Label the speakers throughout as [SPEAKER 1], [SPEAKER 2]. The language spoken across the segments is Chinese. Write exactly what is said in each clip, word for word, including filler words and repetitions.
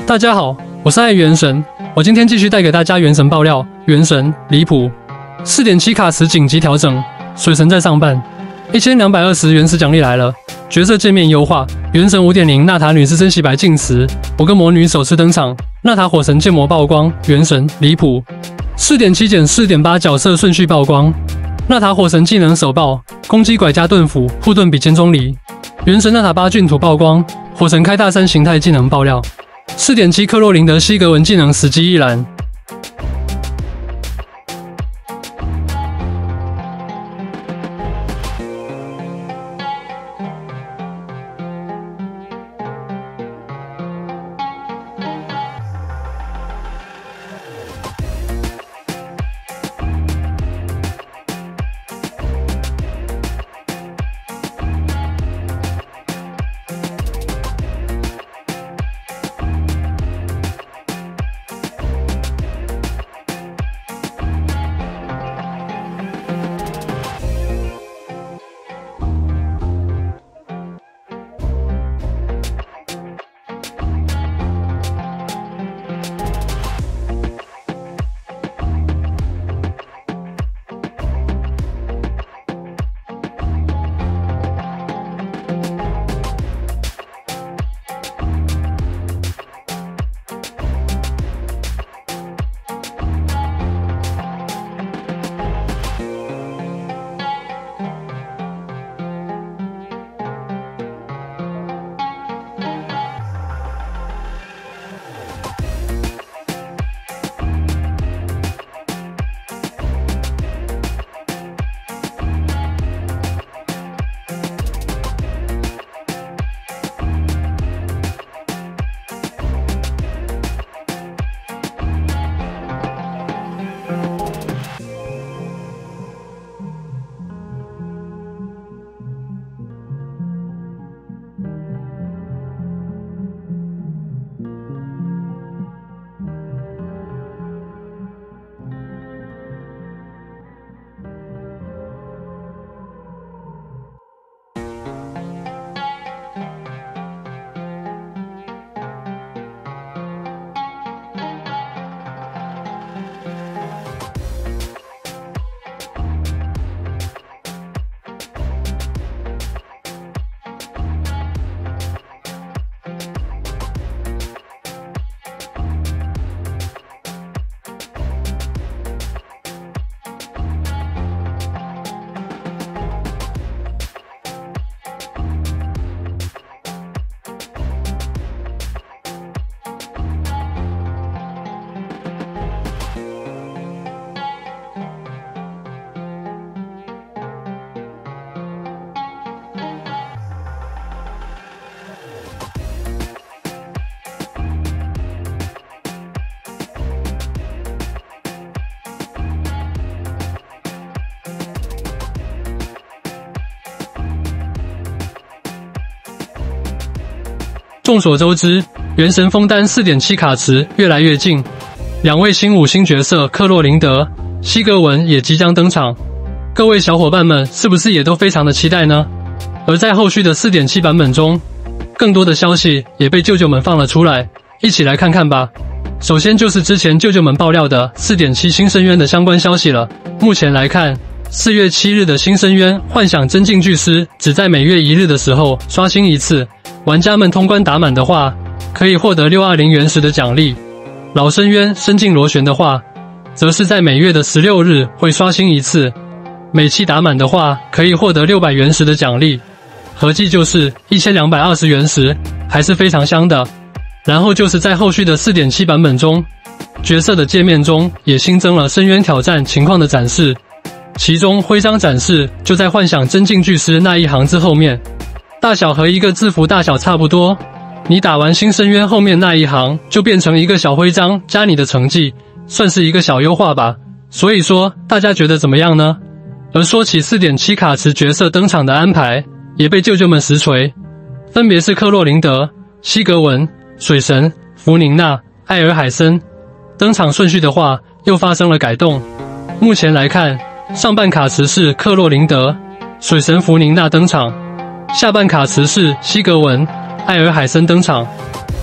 [SPEAKER 1] 大家好，我是爱原神，我今天继续带给大家原神爆料，原神离谱 四点七 卡池紧急调整，水神在上半，一千两百二十原石奖励来了，角色界面优化，原神 五点零纳塔女士真洗白进池，五个魔女首次登场，纳塔火神建模曝光，原神离谱 四点七减四点八 角色顺序曝光，纳塔火神技能首爆，攻击拐+盾辅护盾比肩Zhongli，原神纳塔八郡土曝光，火神开大三形态技能爆料。 四点七 克洛琳德西格文技能死机一览。众所周知，原神封单 四点七 卡池越来越近，两位新五星角色克洛琳德、西格文也即将登场。各位小伙伴们是不是也都非常的期待呢？而在后续的 四点七 版本中，更多的消息也被舅舅们放了出来，一起来看看吧。首先就是之前舅舅们爆料的 四点七 新深渊的相关消息了。目前来看，四月七日的新深渊幻想真境巨狮只在每月一日的时候刷新一次。 玩家们通关打满的话，可以获得六百二十原石的奖励；老深渊深境螺旋的话，则是在每月的十六日会刷新一次。每期打满的话，可以获得六百原石的奖励，合计就是一千两百二十原石，还是非常香的。然后就是在后续的 四点七 版本中，角色的界面中也新增了深渊挑战情况的展示，其中徽章展示就在幻想真境巨狮那一行字后面。 大小和一个字符大小差不多，你打完新深渊后面那一行就变成一个小徽章加你的成绩，算是一个小优化吧。所以说，大家觉得怎么样呢？而说起 四点七 卡池角色登场的安排，也被舅舅们实锤，分别是克洛琳德、西格文、水神、弗宁娜、艾尔海森。登场顺序的话，又发生了改动。目前来看，上半卡池是克洛琳德、水神弗宁娜登场，下半卡池是西格文、艾尔海森登场。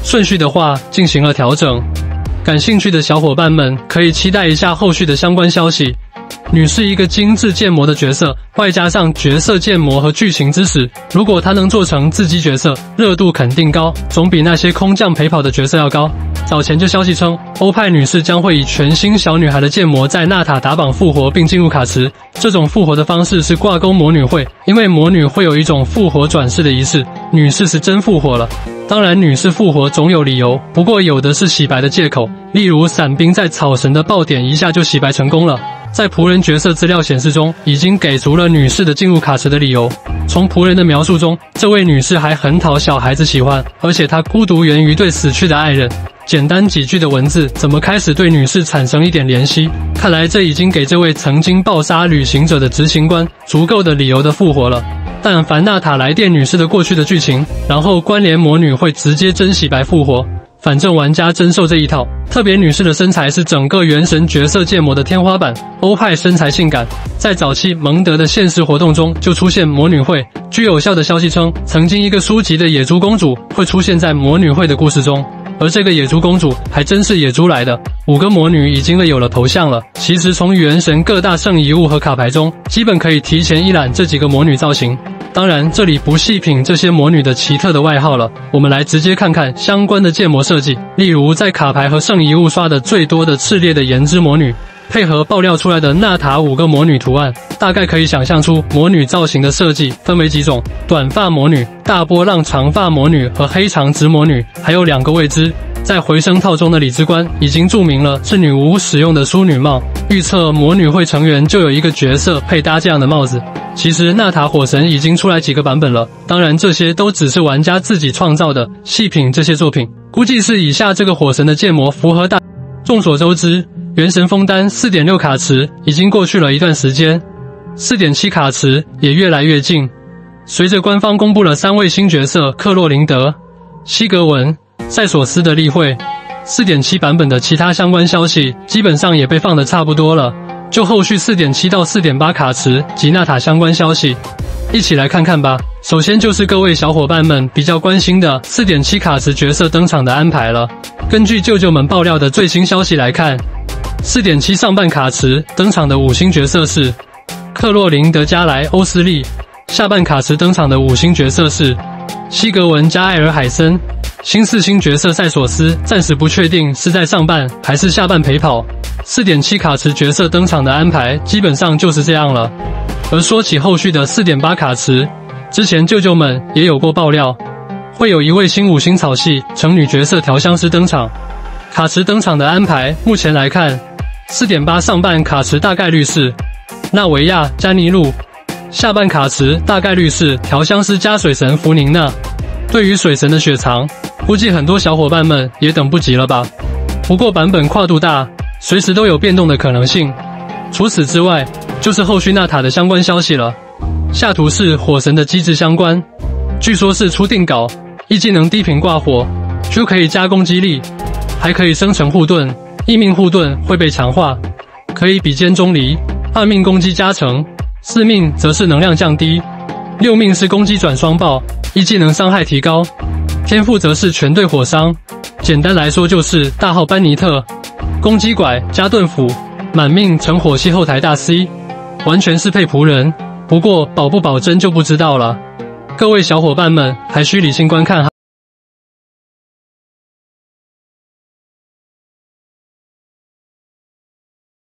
[SPEAKER 1] 顺序的话进行了调整。感兴趣的小伙伴们可以期待一下后续的相关消息。女是一个精致建模的角色，外加上角色建模和剧情知识，如果她能做成自机角色，热度肯定高，总比那些空降陪跑的角色要高。早前就消息称，欧派女士将会以全新小女孩的建模在纳塔打榜复活并进入卡池。这种复活的方式是挂钩魔女会，因为魔女会有一种复活转世的仪式，女士是真复活了。当然，女士复活总有理由，不过有的是洗白的借口，例如伞兵在草神的爆点一下就洗白成功了。在仆人角色资料显示中，已经给足了女士的进入卡池的理由。从仆人的描述中，这位女士还很讨小孩子喜欢，而且她孤独源于对死去的爱人。简单几句的文字，怎么开始对女士产生一点怜惜？看来这已经给这位曾经暴杀旅行者的执行官足够的理由的复活了。但凡纳塔来电女士的过去的剧情，然后关联魔女会直接真洗白复活。反正玩家真受这一套，特别女士的身材是整个原神角色建模的天花板，欧派身材性感，在早期蒙德的现实活动中就出现魔女会。据有效的消息称，曾经一个书籍的野猪公主会出现在魔女会的故事中，而这个野猪公主还真是野猪来的。五个魔女已经有了头像了，其实从原神各大圣遗物和卡牌中，基本可以提前一览这几个魔女造型。当然，这里不细品这些魔女的奇特的外号了，我们来直接看看相关的建模设计。例如，在卡牌和圣遗物刷的最多的炽烈的炎之魔女，配合爆料出来的纳塔五个魔女图案，大概可以想象出魔女造型的设计分为几种：短发魔女、大波浪长发魔女和黑长直魔女，还有两个未知。在回声套中的李之官已经注明了是女巫使用的淑女帽，预测魔女会成员就有一个角色配搭这样的帽子。其实纳塔火神已经出来几个版本了，当然这些都只是玩家自己创造的，细品这些作品，估计是以下这个火神的建模符合大。众所周知，原神封单 四点六 卡池已经过去了一段时间， 四点七 卡池也越来越近。随着官方公布了三位新角色克洛琳德、西格文、塞索斯的例会， 四点七 版本的其他相关消息基本上也被放得差不多了。就后续 四点七 到 四点八 卡池及纳塔相关消息，一起来看看吧。首先就是各位小伙伴们比较关心的 四点七 卡池角色登场的安排了。根据舅舅们爆料的最新消息来看， 四点七 上半卡池登场的五星角色是克洛琳德加莱欧斯利，下半卡池登场的五星角色是西格文加艾尔海森。新四星角色塞索斯暂时不确定是在上半还是下半陪跑。四点七 卡池角色登场的安排基本上就是这样了。而说起后续的 四点八 卡池，之前舅舅们也有过爆料，会有一位新五星草系成女角色调香师登场。卡池登场的安排目前来看， 四点八 上半卡池大概率是纳维亚加尼路，下半卡池大概率是调香师加水神弗宁娜。对于水神的雪藏，估计很多小伙伴们也等不及了吧。不过版本跨度大，随时都有变动的可能性。除此之外，就是后续纳塔的相关消息了。下图是火神的机制相关，据说是初定稿，一技能低频挂火，Q可以加攻击力，还可以生成护盾，一命护盾会被强化，可以比肩钟离，二命攻击加成，四命则是能量降低，六命是攻击转双爆，一技能伤害提高，天赋则是全队火伤。简单来说就是大号班尼特，攻击拐加盾斧，满命成火系后台大 C， 完全是配仆人。不过保不保真就不知道了，各位小伙伴们还需理性观看哈。